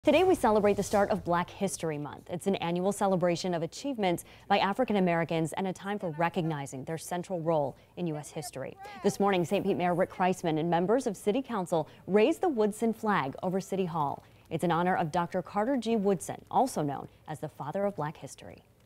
Today we celebrate the start of Black History Month. It's an annual celebration of achievements by African Americans and a time for recognizing their central role in U.S. history. This morning, St. Pete Mayor Rick Kriseman and members of City Council raised the Woodson flag over City Hall. It's in honor of Dr. Carter G. Woodson, also known as the father of Black history.